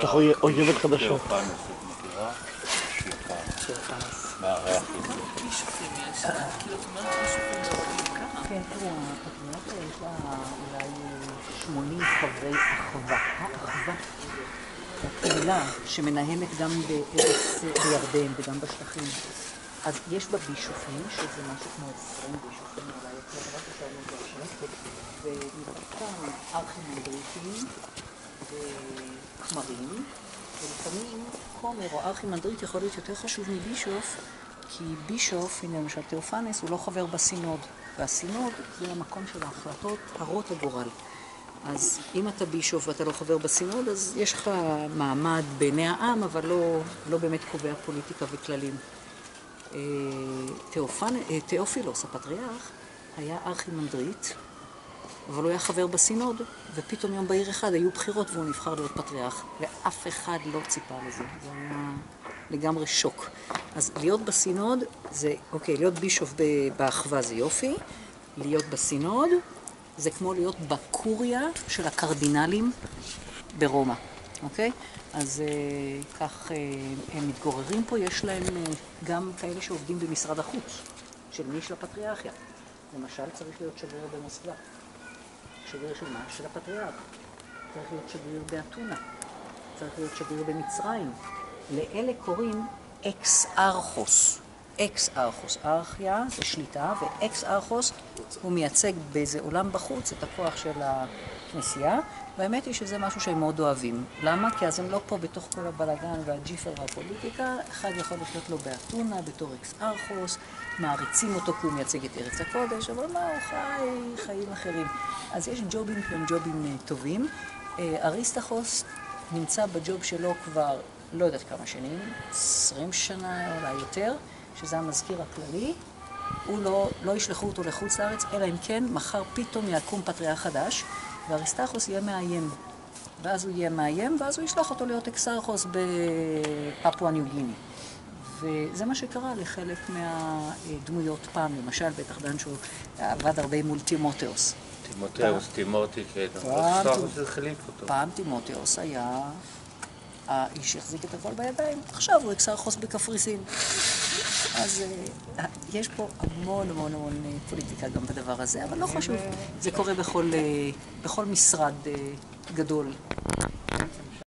יש לך אויבת חדשה. תיאופנס, את מכירה? מהריח. כאילו, את אומרת בישופים בעולים ככה. כן, תראו, הפטריארכיה יש לה אולי 80 חברי אחווה. האחווה, הקהילה שמנהלת גם בארץ בירדן וגם בשטחים. אז יש בה בישופים, שזה משהו כמו 20 בישופים, אולי יותר, רק השארנו את השם, ומתחתם ארכימנדריטים וכמרים, ולפעמים כומר או ארכימנדריט יכול להיות יותר חשוב מבישוף, כי בישוף, הנה למשל תיאופנס, הוא לא חבר בסינוד, והסינוד זה המקום של ההחלטות הרות הגורל. אז אם אתה בישוף ואתה לא חבר בסינוד, אז יש לך מעמד בעיני העם, אבל לא באמת קובע פוליטיקה וכללים. תיאופילוס, הפטריארך, היה ארכימנדריט, אבל הוא היה חבר בסינוד, ופתאום יום בהיר אחד היו בחירות והוא נבחר להיות פטריארך, ואף אחד לא ציפה לזה. זה היה לגמרי שוק. אז להיות בסינוד זה, אוקיי, להיות בישוף באחווה זה יופי, להיות בסינוד זה כמו להיות בקוריה של הקרדינלים ברומא, אוקיי? אז כך הם מתגוררים פה, יש להם גם כאלה שעובדים במשרד החוץ, של מי? של הפטריארכיה. למשל צריך להיות שגריר במוסקבה. שגריר של מה? של הפטריארך. צריך להיות שגריר באתונה. צריך להיות שגריר במצרים. לאלה קוראים אקס-ארכוס. אקס-ארכוס. ארכיה זה שליטה, ואקס-ארכוס הוא מייצג באיזה עולם בחוץ את הכוח של הכנסייה, והאמת היא שזה משהו שהם מאוד אוהבים. למה? כי אז הם לא פה בתוך כל הבלגן והג'יפר והפוליטיקה, אחד יכול לחיות לו באתונה בתור אקס-ארכוס, מעריצים אותו כי הוא מייצג את ארץ הקודש, אבל מה, הוא חי חיים אחרים. אז יש ג'ובים שהם ג'ובים טובים. אריסטחוס נמצא בג'וב שלו כבר לא יודעת כמה שנים, 20 שנה אולי יותר, שזה המזכיר הכללי. הוא לא ישלחו אותו לחוץ לארץ, אלא אם כן מחר פתאום יקום פטריארך חדש, ואריסטחוס יהיה מאיים. ואז הוא יהיה מאיים, ואז הוא ישלח אותו להיות אקסארכוס בפפואה ניו גיני. וזה מה שקרה לחלק מהדמויות פעם, למשל בטח דנצ'ו עבד הרבה מול תימותאוס. תימותי, כן. פעם תימותאוס היה האיש שהחזיק את הכל בידיים, עכשיו הוא אקסארכוס בקפריסין. אז יש פה המון פוליטיקה גם בדבר הזה, אבל לא חשוב. זה קורה בכל משרד גדול.